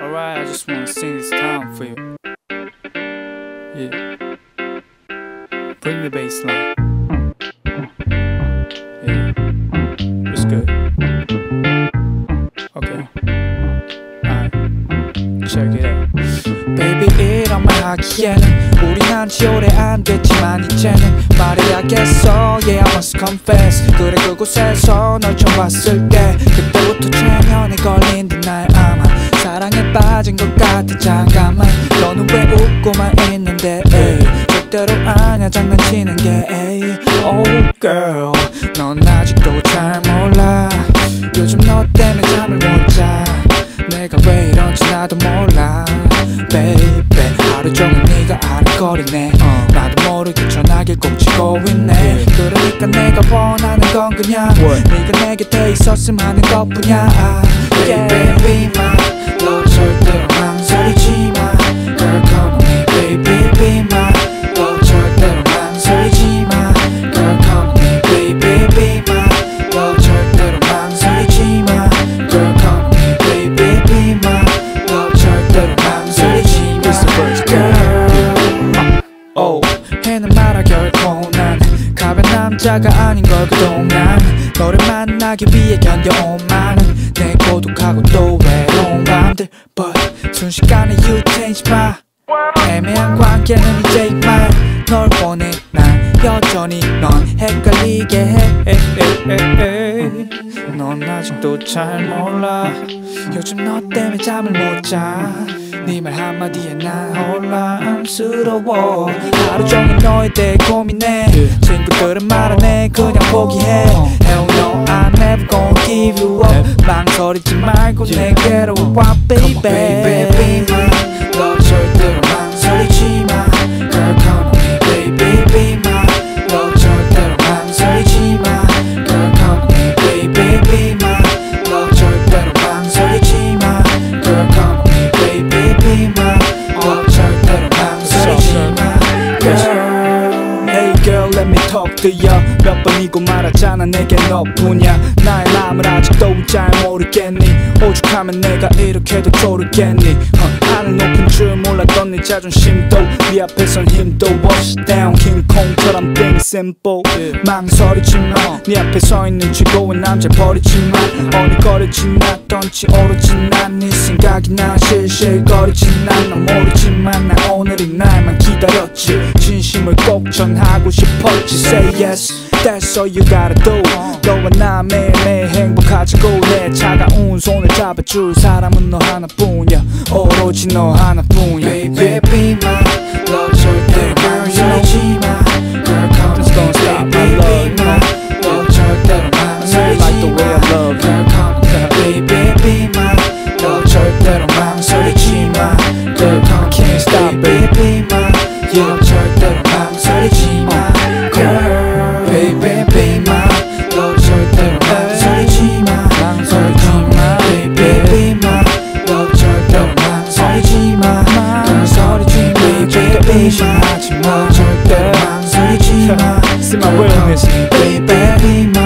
Alright, I just wanna sing this time for you. Yeah. Bring the bass line. Yeah. It's good. Okay. Alright. Check it out. Baby, 이런 말 하기에는 우린 한지 오래 안 됐지만 이제는 말해야겠어. Yeah, I must confess. 그래, 그곳에서 널 처음 봤을 때 그때부터 최면에 걸린 듯 날 아마 사랑에 빠진 것 같아. 잠깐만, 너는 왜 웃고만 있는데? 에이, 절대로 아냐 장난치는 게. 에이, oh girl, 넌 아직도 잘 몰라. 요즘 너 때문에 잠을 못 자. 내가 왜 이런지 나도 몰라. Baby, 하루 종일 네가 아른거리네. 나도 모르게 전화기를 꼭 쥐고 있네. 그러니까 내가 원하는 건 그냥 네가 내 곁에 있었으면 하는 것뿐이야. Yeah, baby, my 너 절대로 망설이지 마. Girl, come on me, baby, be my 너 절대로 망설이지 마. Girl, come on me, baby, be my 너 절대로 망설이지 마. Girl, come on me, baby, be my 너 절대로 망설이지 마. Girl, oh, 해는 말아 결코 난 가벼운 남자가 아닌 걸 그동안. 너를 만나기 위해 견뎌온 많은 내 고독하고 또 외로운 밤들. But 순식간에 you change my 애매한 관계는 이제 이만. 널 원해 난 여전히 넌 헷갈리게 해. 넌 아직도 잘 몰라. 요즘 너 때문에 잠을 못 자. 네 말 한마디에 난 혼란스러워. 하루 종일 너에 대해 고민해. 친구들은 말하네 그냥 포기해. Hell no, I'm never gonna give you up. 망설이지 말고 내게로 와 baby. Baby, 너 절대로 망설이지 마. Girl, come on me, baby, be my 너 절대로 망설이지 마. Girl, come on me, baby, be my 너 절대로 망설이지 마. Girl, come on me, baby, be my 너 절대로 망설이지 마. Girl, hey girl, let me talk to ya. 몇 번이고 말하잖아 내게 너뿐이야. 나의 마음을 아직도 잘 모르겠니? 오죽하면 내가 이렇게도 조르겠니? 하늘 높은 줄 몰랐던 네 자존심도 네 앞에선 힘도 없이 down 킹콩처럼 thing simple. 망설이지 마. 네 앞에 서 있는 최고의 남자 버리지 마. 어리거리지 않았던지 오로지 난 네 생각이 나. 실실거리지 난 모르지만 난 오늘이 날만 기다렸지. 진심을 꼭 전하고 싶었지. Say yes, that's all you gotta do. 너와 나 매일매일 행복하자고. 내 차가운 손을 잡아줄 사람은 너 하나뿐이야. 오로지 너 하나뿐이야. Baby, be my 너 절대로 망설이지 마. Girl, come on, baby, be my 너 절대로 망설이지 마. Girl, come on, baby, be my 너 절대로 망설이지 마. Girl, come on, can't stop, baby, be my 너 절대로 망설이지 마. Girl, baby, be my 너 절대로 망설이지 마. Baby, be my 너 절대로 망설이지 마. 망설이지 마. Baby, 하지 마. 절대로 망설이지 마. See my realness, baby, be my